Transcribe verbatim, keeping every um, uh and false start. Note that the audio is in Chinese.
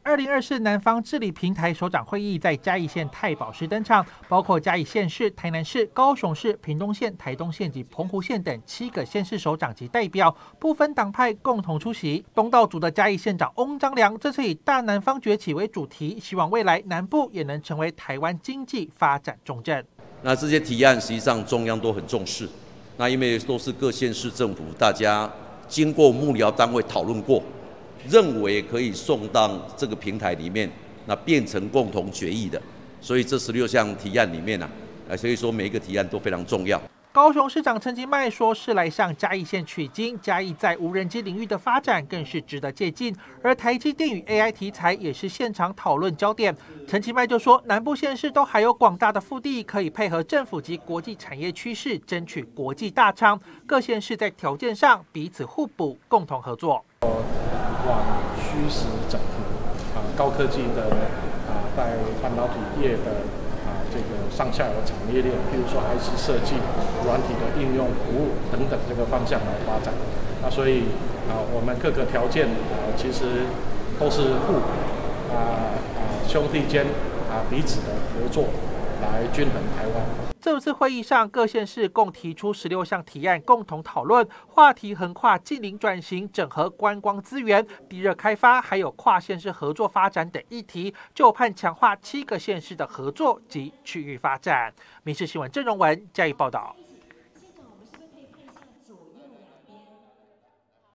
二零二四南方治理平台首长会议在嘉义县太保市登场，包括嘉义县市、台南市、高雄市、屏东县、台东县及澎湖县等七个县市首长及代表，不分党派共同出席。东道主的嘉义县长翁章良这次以大南方崛起为主题，希望未来南部也能成为台湾经济发展重镇。 那这些提案实际上中央都很重视，那因为都是各县市政府大家经过幕僚单位讨论过。认为可以送到这个平台里面，那变成共同决议的，所以这十六项提案里面啊，呃，所以说每一个提案都非常重要。 高雄市长陈其迈说是来向嘉义县取经，嘉义在无人机领域的发展更是值得借鉴，而台积电与 A I 题材也是现场讨论焦点。陈其迈就说，南部县市都还有广大的腹地，可以配合政府及国际产业趋势，争取国际大厂。各县市在条件上彼此互补，共同合作。 往虚实整合啊，高科技的啊，在半导体业的啊这个上下游产业链，譬如说 I C 设计、软体的应用服务等等这个方向来发展。那所以啊，我们各个条件啊，其实都是互补啊啊兄弟间啊彼此的合作，来均衡台湾。 这次会议上，各县市共提出十六项提案，共同讨论，话题横跨近邻转型、整合观光资源、地热开发，还有跨县市合作发展等议题，就盼强化七个县市的合作及区域发展。民视新闻郑荣文嘉义报道。